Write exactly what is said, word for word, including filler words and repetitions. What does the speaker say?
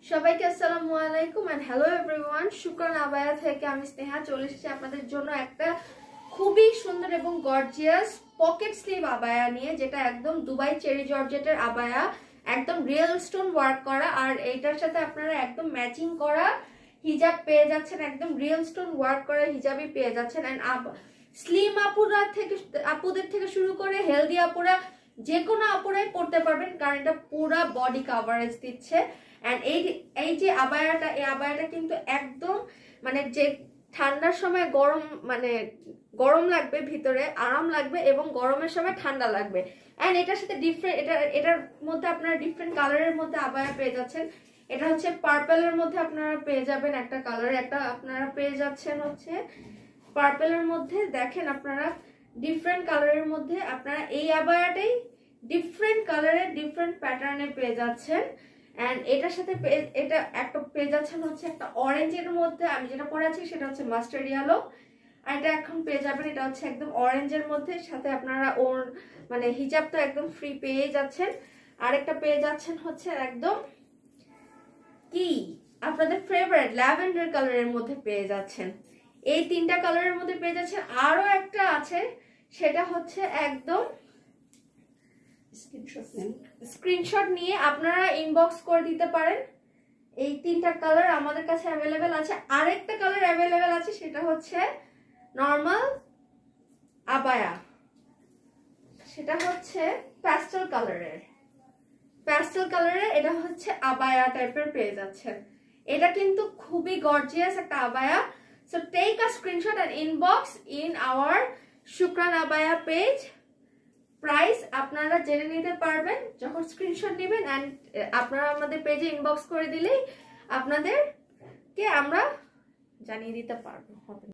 সবাইকে আসসালামু আলাইকুম এন্ড হ্যালো এভরিওয়ান। শুকরান আবায়া থেকে আমি স্নেহা চলে এসেছি আপনাদের জন্য একটা খুবই সুন্দর এবং গর্জিয়াস পকেট স্লিভ আবায়া নিয়ে, যেটা একদম দুবাই চেরি জর্জেটের আবায়া, একদম রিয়েল স্টোন ওয়ার্ক করা। আর এইটার সাথে আপনারা একদম ম্যাচিং করা হিজাব পেয়ে যাচ্ছেন, একদম রিয়েল স্টোন ওয়ার্ক করা হিজাবই পেয়ে যাচ্ছেন। এন্ড স্লিম আপুরা থেকে আপুদের থেকে শুরু করে হেলদি আপুরা যে কোনো আপুরাই পড়তে পারবেন, কারণ এটা পুরা বডি কাভারেজ দিচ্ছে। এন্ড এই এই যে আবায়াটা, এই আবায়াটা কিন্তু একদম মানে যে ঠান্ডার সময় গরম মানে গরম লাগবে, ভিতরে আরাম লাগবে এবং গরমের সময় ঠান্ডা লাগবে। এন্ড এটার সাথে ডিফারেন্ট এটা এটার মধ্যে আপনারা ডিফারেন্ট কালারের মধ্যে আবায়া পেয়ে যাচ্ছেন। এটা হচ্ছে পার্পেলের মধ্যে আপনারা পেয়ে যাবেন একটা কালার, একটা আপনারা পেয়ে যাচ্ছেন হচ্ছে পার্পেলের মধ্যে। দেখেন আপনারা ডিফারেন্ট কালারের মধ্যে আপনারা এই আবায়াটাই ডিফারেন্ট কালারের ডিফারেন্ট প্যাটার্নে পেয়ে যাচ্ছেন। এন্ড এটার সাথে এটা একটা পেয়ে যাচ্ছেন হচ্ছে একটা অরেঞ্জের মধ্যে, আমি যেটা পরে আছি সেটা হচ্ছে মাস্টার্ড ইয়েলো। আর এটা এখন পেয়ে যাবেন এটা হচ্ছে একদম অরেঞ্জের মধ্যে, সাথে আপনারা ওর মানে হিজাব তো একদম ফ্রি পেয়ে যাচ্ছেন। আরেকটা পেয়ে যাচ্ছেন হচ্ছে একদম কি আপনাদের ফেভারিট ল্যাভেন্ডার কালারের মধ্যে পেয়ে যাচ্ছেন। এই তিনটা কালারের মধ্যে পেয়ে যাচ্ছেন। আরো একটা আছে, সেটা হচ্ছে একদম স্ক্রিনশট নিয়ে আপনারা ইনবক্স করে দিতে পারেন। এই তিনটা কালার আমাদের কাছে অ্যাভেলেবেল আছে। আরেকটা কালার অ্যাভেলেবেল আছে, সেটা হচ্ছে নর্মাল আবায়া, সেটা হচ্ছে প্যাস্টেল কালারের প্যাস্টেল কালারের এটা হচ্ছে আবায়া টাইপের পেয়ে যাচ্ছেন। এটা কিন্তু খুবই গর্জিয়াস একটা আবায়া। So take a screenshot and inbox in our শুকরান আবায়া পেজ। প্রাইস আপনারা জেনে নিতে পারবেন যখন স্ক্রিনশট নেবেন। এন্ড আপনারা আমাদের পেজে ইনবক্স করে দিলেই আপনাদেরকে আমরা জানিয়ে দিতে পারবো।